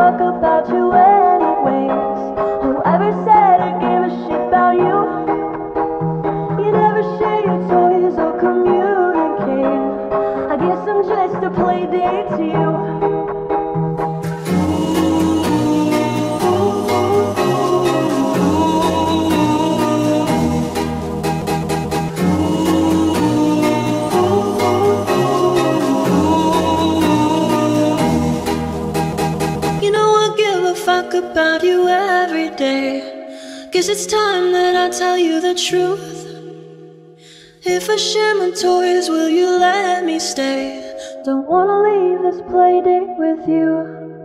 fuck about you anyways. Whoever said I gave a shit about you, you never share your toys or communicate. I guess I'm just a playdate to you. Fuck about you every day. Guess it's time that I tell you the truth. If I share my toys, will you let me stay? Don't wanna leave this playdate with you.